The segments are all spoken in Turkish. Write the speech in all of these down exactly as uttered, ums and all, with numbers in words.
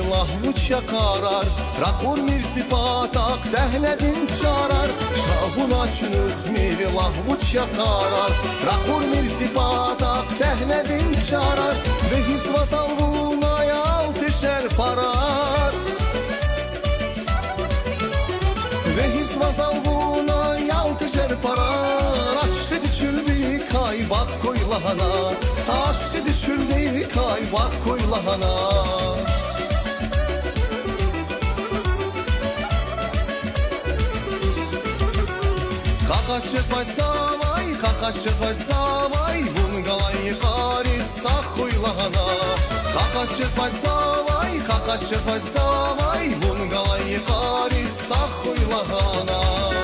lahvuç yakarar, rakur mir sipatak dəhnədin çarar. Şahun açınıq mir lahvuç yakarar, rakur mir sipatak dəhnədin çarar. Ve hizvazal buna yal teşer parar. Ve hizvazal buna yal teşer parar. Aşkı düşürdü kay bak koylahana, aşkı düşürdü kay bak koylahana. Kakaşçı faysavay, kakaşçı faysavay, bun galan yıkari sağ koylahana. Kakaşçı faysavay, kakaşçı faysavay, bun galan yıkari sağ koylahana.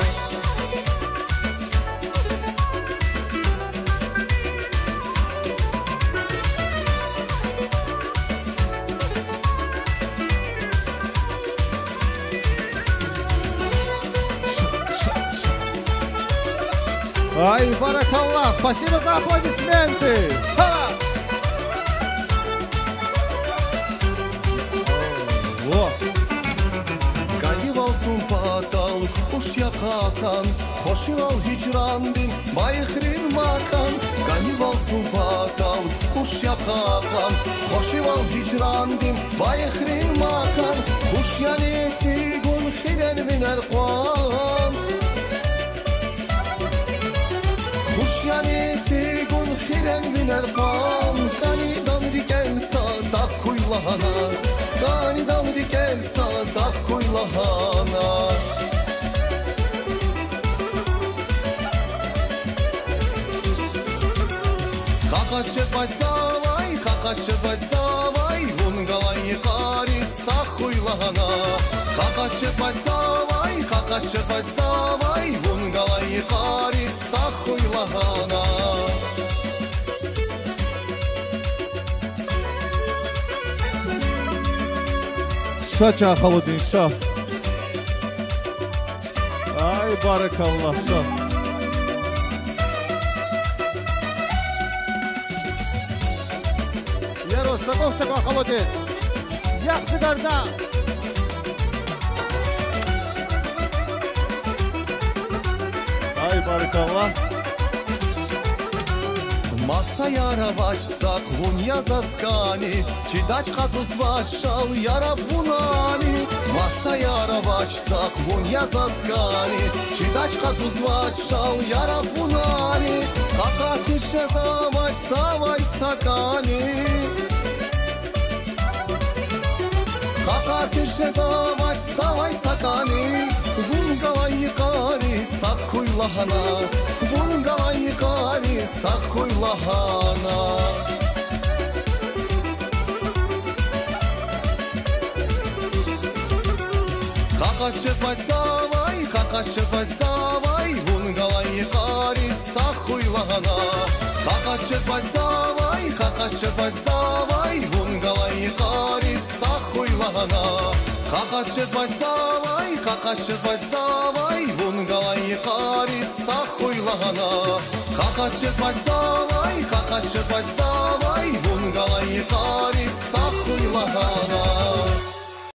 Ай, баракаллах, спасибо за аплодисменты. Ха! О! Kayıvalsın patalık kuş yakakan, hoşival hicrandin bayıkrin makan. Kayıvalsın patalık kuş yakakan, hoşival hicrandin bayıkrin makan. Kuş yaneti gun hiren viner kwan. Yaneti gun hiren viner kan, kanidan diken sadak kuylahana, kanidan diken sadak kuylahana. Kakaşçı faysavay, kakaşçı faysavay, bun galan yıkari sağ kuylahana. Kakaşçı faysavay, kakaşçı faysavay, bun galan yıkari sağ kuylahana. Şaça Haludin şah. Ay, barakallah şah. Yaroslamovçaka Haludin. Yaxşı qarda. Ay, barakallah. Masa yara başsak vun yazaskani, çidaçka tuz başal yara vunani. Masa yara başsak vun yazaskani, çidaçka tuz başal yara vunani. Kakatışa zavay savay sakani. Kakatışa zavay savay sakani. Vun galan yıkari sak kuylahana, vun galan yıkari sak kuylahana. Kakaşçı faysavay, kakaşçı faysavay, vun galan yıkari sak kuylahana. Kakaşçı faysavay, kakaşçı faysavay, vun galan yıkari sak kuylahana. Kakaşçı faysavay, kakaşçı faysavay, bun galan yıkari sağ kuylahana. Kakaşçı faysavay, kakaşçı faysavay, bun galan yıkari sağ kuylahana.